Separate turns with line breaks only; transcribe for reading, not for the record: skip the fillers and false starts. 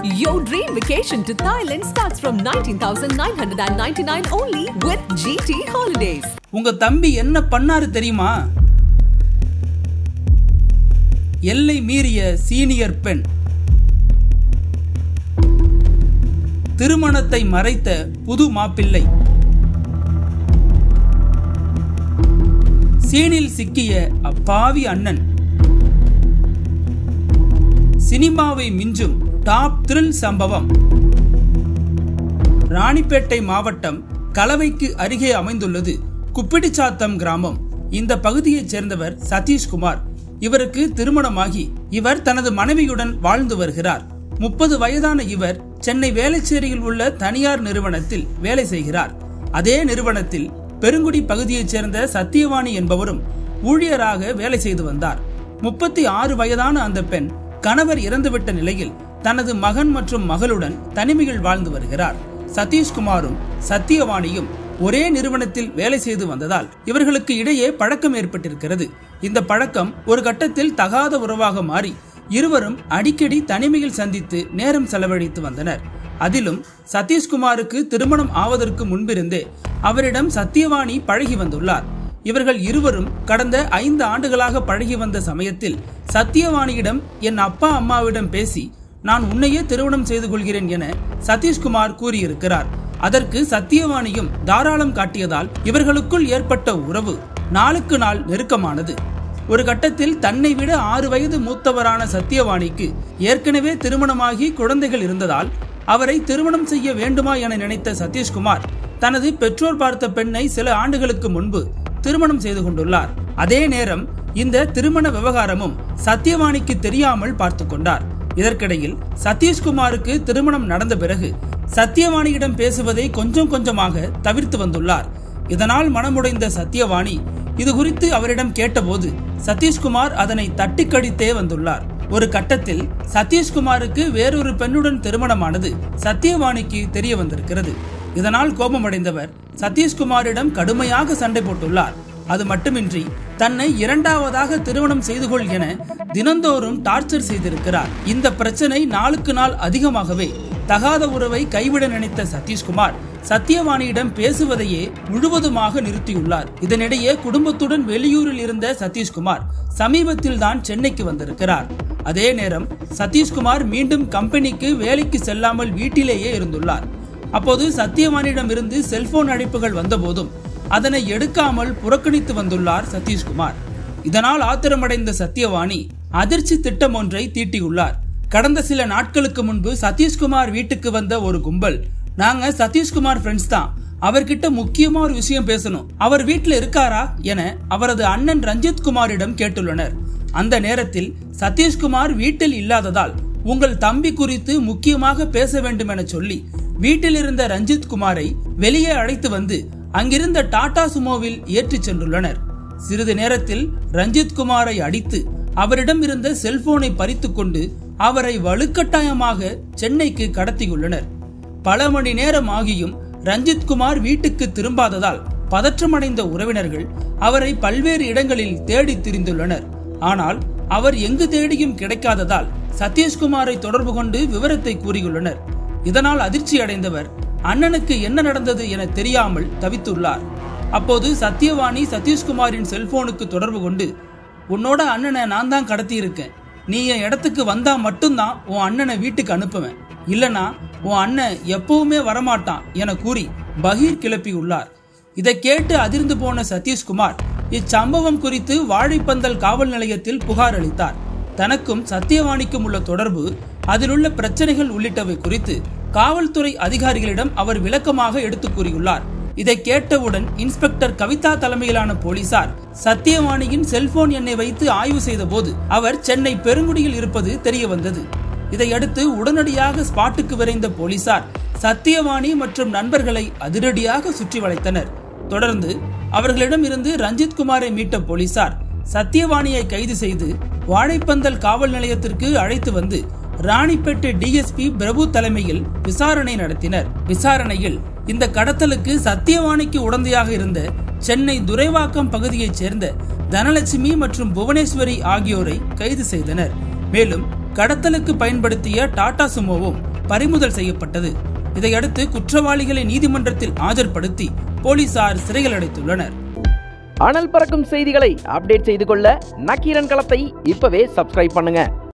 Your dream vacation to Thailand starts from 19,999 only with GT Holidays.
உங்க தம்பி என்ன பண்ணாரு தெரியுமா? எல்லை மீறிய சீனியர் பெண். திருமணத்தை மறைத்த புது மாப்பிள்ளை. சீனில் சிக்கிய அப்பாவி அண்ணன். சினிமாவை மிஞ்சும் டாப் த்ரில் சம்பவம். ராணிப்பேட்டை மாவட்டம் கலவைக்கு அருகே அமைந்துள்ளது குப்பிடிச்சாத்தம் கிராமம். இந்த பகுதியைச் சேர்ந்தவர் சதீஷ்குமார். இவருக்கு திருமணமாகி இவர் தனது மனைவியுடன் வாழ்ந்து வருகிறார். 30 வயதான இவர் சென்னை வேளச்சேரியில் உள்ள தனியார் நிறுவனத்தில் வேலை செய்கிறார். அதே நிறுவனத்தில் பெருங்குடி பகுதியைச் சேர்ந்த சத்தியவாணி என்பவரும் ஊழியராக வேலை செய்து வந்தார். 36 வயதான அந்த பெண் கணவர் இறந்துவிட்ட நிலையில் தனது மகன் மற்றும் மகளுடன் தனிமையில் வாழ்ந்து வருகிறார். சதீஷ்குமாரும் சத்தியவாணியும் ஒரே நிறுவனத்தில் வேலை செய்து வந்ததால் இவர்களுக்கு இடையே பழக்கம் ஏற்பட்டிருக்கிறது. இந்த பழக்கம் ஒரு கட்டத்தில் தகாத உறவாக மாறி இருவரும் அடிக்கடி தனிமையில் சந்தித்து நேரம் செலவழித்து வந்தனர். அதிலும் சதீஷ்குமாருக்கு திருமணம் ஆவதற்கு முன்பிருந்தே அவரிடம் சத்தியவாணி பழகி வந்துள்ளார். இவர்கள் இருவரும் கடந்த 5 ஆண்டுகளாக பழகி வந்த சமயத்தில் சத்தியவாணியிடம் என் அப்பா அம்மாவிடம் பேசி நான் உன்னையே திருமணம் செய்து கொள்கிறேன் என சதீஷ்குமார் கூறியிருக்கிறார். அதற்கு சத்தியவாணியும் தாராளம் காட்டியதால் இவர்களுக்குள் ஏற்பட்ட உறவு நாளுக்கு நாள் நெருக்கமானது. ஒரு கட்டத்தில் தன்னை விட 6 வயது மூத்தவரான சத்தியவாணிக்கு ஏற்கனவே திருமணமாகி குழந்தைகள் இருந்ததால் அவரை திருமணம் செய்ய வேண்டுமா என நினைத்த சதீஷ்குமார் தனது பெற்றோர் பார்த்த பெண்ணை சில ஆண்டுகளுக்கு முன்பு திருமணம் செய்து கொண்டுள்ளார். அதே நேரம் இந்த திருமண விவகாரமும் சத்தியவாணிக்கு தெரியாமல் பார்த்து கொண்டார். இதற்கிடையில் சதீஷ்குமாருக்கு திருமணம் நடந்த பிறகு சத்தியவாணியிடம் பேசுவதை கொஞ்சம் கொஞ்சமாக தவிர்த்து வந்துள்ளார். இதனால் மனமுடைந்த சத்தியவாணி இது குறித்து அவரிடம் கேட்டபோது சதீஷ்குமார் அதனை தட்டி கழித்தே வந்துள்ளார். ஒரு கட்டத்தில் சதீஷ்குமாருக்கு வேறொரு பெண்ணுடன் திருமணமானது சத்தியவாணிக்கு தெரிய வந்திருக்கிறது. இதனால் கோபமடைந்தவர் சதீஷ்குமாரிடம் கடுமையாக சண்டை போட்டுள்ளார். அது மட்டுமின்றி தன்னை 2வது திருமணம் செய்து கொள் என தினந்தோறும் டார்ச்சர் செய்திருக்கிறார். இந்த பிரச்சனை நாளுக்கு நாள் அதிகமாகவே தகாத உறவை கைவிட நினைத்த சதீஷ்குமார் சத்தியவாணியிடம் பேசுவதையே முழுவதுமாக நிறுத்தியுள்ளார். இதனிடையே குடும்பத்துடன் வெளியூரில் இருந்த சதீஷ்குமார் சமீபத்தில் தான் சென்னைக்கு வந்திருக்கிறார். அதே நேரம் சதீஷ்குமார் மீண்டும் கம்பெனிக்கு வேலைக்கு செல்லாமல் வீட்டிலேயே இருந்துள்ளார். அப்போது சத்தியவாணியிடம் இருந்து செல்போன் அழைப்புகள் வந்த போதும் அதனை எடுக்காமல் புறக்கணித்து வந்துள்ளார் சதீஷ்குமார். இதனால் ஆத்திரமடைந்த சத்தியவாணி அதிர்ச்சி திட்டம் ஒன்றை தீட்டியுள்ளார். கடந்த சில நாட்களுக்கு முன்பு சதீஷ்குமார் வீட்டுக்கு வந்த ஒரு கும்பல், நாங்க சதீஷ்குமார் ஃப்ரெண்ட்ஸ் தான், அவர்கிட்ட முக்கியமா ஒரு விஷயம் பேசணும், அவர் வீட்டில் இருக்காரா என அவரது அண்ணன் ரஞ்சித் குமாரிடம் கேட்டுள்ளனர். அந்த நேரத்தில் சதீஷ்குமார் வீட்டில் இல்லாததால் உங்கள் தம்பி குறித்து முக்கியமாக பேச வேண்டும் என சொல்லி வீட்டில் இருந்த ரஞ்சித் குமாரை வெளியே அழைத்து வந்து அங்கிருந்த டாடா சுமோவில் ஏற்றி சென்றுள்ளனர். சிறிது நேரத்தில் ரஞ்சித் குமாரை அடித்து அவரிடம் இருந்த செல்போனை பறித்து கொண்டு அவரை வலுக்கட்டாயமாக சென்னைக்கு கடத்தியுள்ளனர். பல மணி நேரம் ஆகியும் ரஞ்சித் குமார் வீட்டுக்கு திரும்பாததால் பதற்றமடைந்த உறவினர்கள் அவரை பல்வேறு இடங்களில் தேடி திரிந்துள்ளனர். ஆனால் அவர் எங்கு தேடியும் கிடைக்காததால் சதீஷ்குமாரை தொடர்பு கொண்டு விவரத்தை கூறியுள்ளனர். இதனால் அதிர்ச்சி அடைந்தவர் அண்ணனுக்கு என்ன நடந்தது என தெரியாமல் தவித்துள்ளார். அப்போது சத்தியவாணி சதீஷ்குமாரின் செல்போனுக்கு தொடர்பு கொண்டு உன்னோட அண்ணனை நான் தான் கடத்தி இருக்கேன், நீ என் இடத்துக்கு வந்தா மட்டும்தான் உன் அண்ணனை வீட்டுக்கு அனுப்புவேன், இல்லனா உன் அண்ணன் எப்பவுமே வரமாட்டான் என கூறி பகீர் கிளப்பியுள்ளார். இதை கேட்டு அதிர்ந்து போன சதீஷ்குமார் இச்சம்பவம் குறித்து வாழைப்பந்தல் காவல் நிலையத்தில் புகார் அளித்தார். தனக்கும் சத்தியவாணிக்கும் உள்ள தொடர்பு, அதிலுள்ள பிரச்சனைகள் உள்ளிட்டவை குறித்து காவல்துறை அதிகாரிகளிடம் அவர் விளக்கமாக எடுத்து கூறியுள்ளார். இதை கேட்டவுடன் இன்ஸ்பெக்டர் கவிதா தலைமையிலான போலீசார் சத்தியவாணியின் செல்போன் எண்ணை வைத்து ஆய்வு செய்த போது அவர் சென்னை பெருங்குடியில் இருப்பது தெரிய வந்தது. இதையடுத்து உடனடியாக ஸ்பாட்டுக்கு விரைந்த போலீசார் சத்தியவாணி மற்றும் நண்பர்களை அதிரடியாக சுற்றி வளைத்தனர். தொடர்ந்து அவர்களிடம் இருந்து ரஞ்சித் குமாரை மீட்ட போலீசார் சத்தியவாணியை கைது செய்து வாழைப்பந்தல் காவல் நிலையத்திற்கு அழைத்து வந்து ராணிப்பேட்டை டிஎஸ்பி பிரபு தலைமையில் விசாரணை நடத்தினர். விசாரணையில் இந்த கடத்தலுக்கு சத்தியவாணிக்கு உடந்தையாக இருந்த சென்னை துரைவாக்கம் பகுதியைச் சேர்ந்த தனலட்சுமி மற்றும் புவனேஸ்வரி ஆகியோரை கைது செய்தனர். மேலும் கடத்தலுக்கு பயன்படுத்திய டாடா சுமோவும் பறிமுதல் செய்யப்பட்டது. இதையடுத்து குற்றவாளிகளை நீதிமன்றத்தில் ஆஜர்படுத்தி போலீசார் சிறையில் அடைத்துள்ளனர்.
அனல் பறக்கும் செய்திகளை அப்டேட் செய்து கொள்ள நக்கீரன் களத்தை இப்பவே சப்ஸ்கிரைப் பண்ணுங்க.